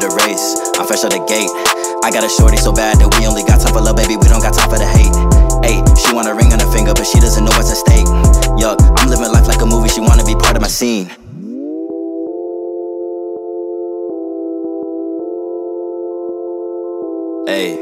the race, I'm fresh out the gate. I got a shorty so bad that we only got time for love, baby, we don't got time for the hate. Ayy, she want a ring on her finger, but she doesn't know what's at stake. Yuck, I'm living life like a movie, she wanna be part of my scene. Ayy.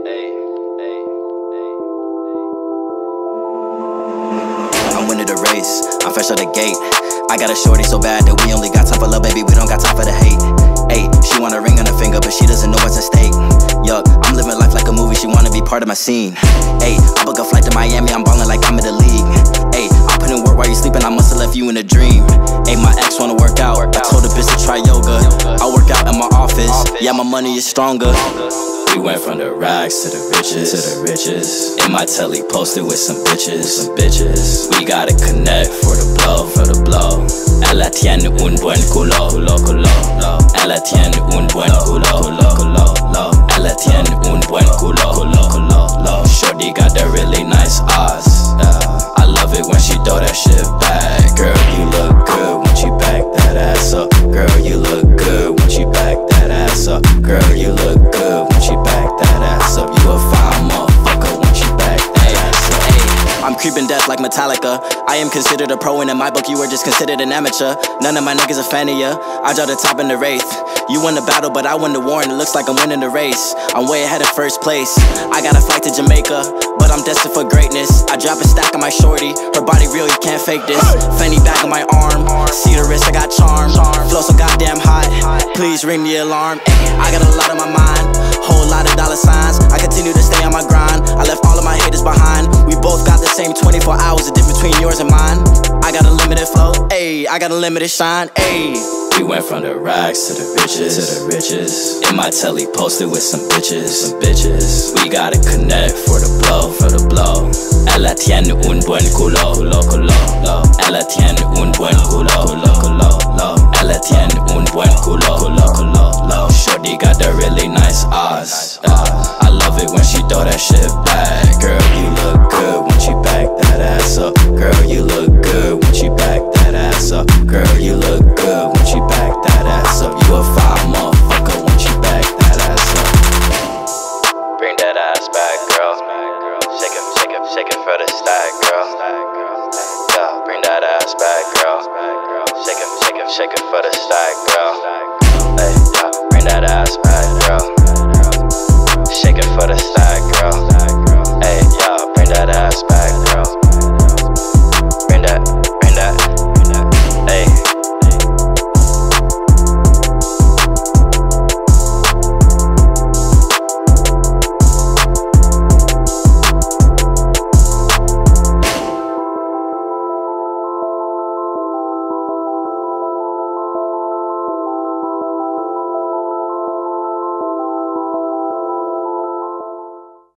I'm winning the race, I'm fresh out the gate. I got a shorty so bad that we only got time for love, baby, we don't got time for the hate. Ayy, she want a ring on her finger, but she doesn't know what's at stake. Yuck, I'm living life like a movie, she wanna be part of my scene. Ayy, I book a flight to Miami, I'm ballin' like I'm in the league. Ayy, I put in work while you sleeping, I must've left you in a dream. Ayy, my ex wanna work out, I told the bitch to try yoga. I work out in my office, yeah, my money is stronger. We went from the rags to the riches, In my telly posted with some bitches, We gotta connect for the blow, Ella tiene un buen culo, Ella tiene un buen culo, Ella tiene un buen culo, Shorty got that really nice ass. I love it when she throw that shit back. Girl, you look good when she back that ass up. Girl, you look good when she back that ass up. Girl, you look good when she back that ass up. You a fine motherfucker when she back that ass up. Ay, I'm creeping death like Metallica. I am considered a pro, and in my book you were just considered an amateur. None of my niggas a fan of ya. I draw the top in the wraith. You won the battle, but I won the war, and it looks like I'm winning the race. I'm way ahead of first place. I got a flight to Jamaica, but I'm destined for greatness. I drop a stack on my shorty, her body real, you can't fake this. Fanny back on my arm, see the wrist, I got charm. Flow so goddamn hot, please ring the alarm. I got a lot on my mind, whole lot of dollar signs. I continue to stay on my grind, I left all of my haters behind. We both got the same 24 hours, the difference between yours and mine. I got a limited flow, ayy, I got a limited shine, ayy. We went from the rags to the riches, In my telly posted with some bitches, We gotta connect for the blow, Ella tiene un buen culo, Ella tiene un buen culo, Ella tiene un buen culo,